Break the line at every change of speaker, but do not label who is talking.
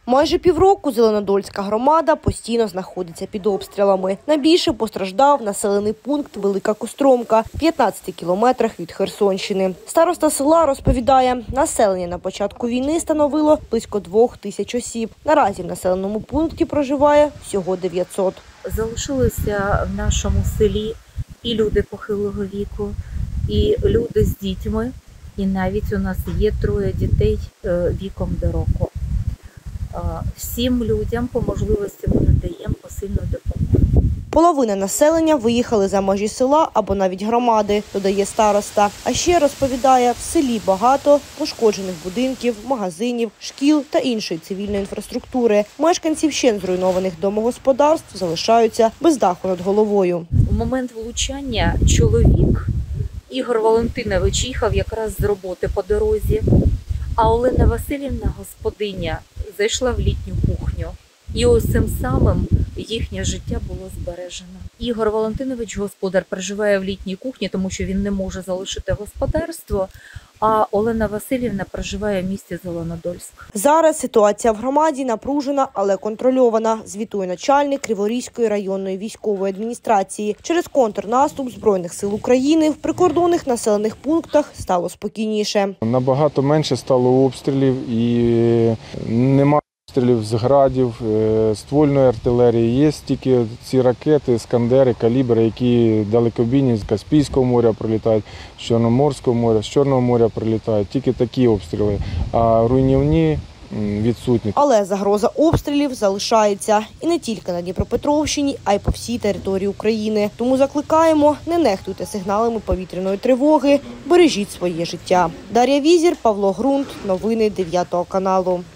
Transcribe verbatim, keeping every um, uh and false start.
Майже півроку Зеленодольська громада постійно знаходиться під обстрілами. Найбільше постраждав населений пункт Велика Костромка в п'ятнадцяти кілометрах від Херсонщини. Староста села розповідає, населення на початку війни становило близько двох тисяч осіб. Наразі в населеному пункті проживає всього дев'ятсот.
Залишилися в нашому селі і люди похилого віку, і люди з дітьми, і навіть у нас є троє дітей віком до року. Всім людям по можливості ми надаємо посильну допомогу.
Половина населення виїхали за межі села або навіть громади, додає староста. А ще розповідає, в селі багато пошкоджених будинків, магазинів, шкіл та іншої цивільної інфраструктури. Мешканці вщент зруйнованих домогосподарств залишаються без даху над головою.
У момент влучання чоловік Ігор Валентинович їхав якраз з роботи по дорозі, а Олена Василівна, господиня, зайшла в літню кухню. І ось цим самим їхнє життя було збережено. Ігор Валентинович, господар, проживає в літній кухні, тому що він не може залишити господарство, а Олена Василівна проживає в місті Зеленодольськ.
Зараз ситуація в громаді напружена, але контрольована, звітує начальник Криворізької районної військової адміністрації. Через контрнаступ Збройних сил України в прикордонних населених пунктах стало спокійніше.
Набагато менше стало обстрілів і немає обстрілів з градів, ствольної артилерії. Є тільки ці ракети, іскандери, калібри, які далекобійні з Каспійського моря прилітають, з Чорноморського моря, з Чорного моря прилітають. Тільки такі обстріли, а руйнівні відсутні.
Але загроза обстрілів залишається. І не тільки на Дніпропетровщині, а й по всій території України. Тому закликаємо, не нехтуйте сигналами повітряної тривоги, бережіть своє життя. Дар'я Візір, Павло Грунт. Новини дев'ятого каналу.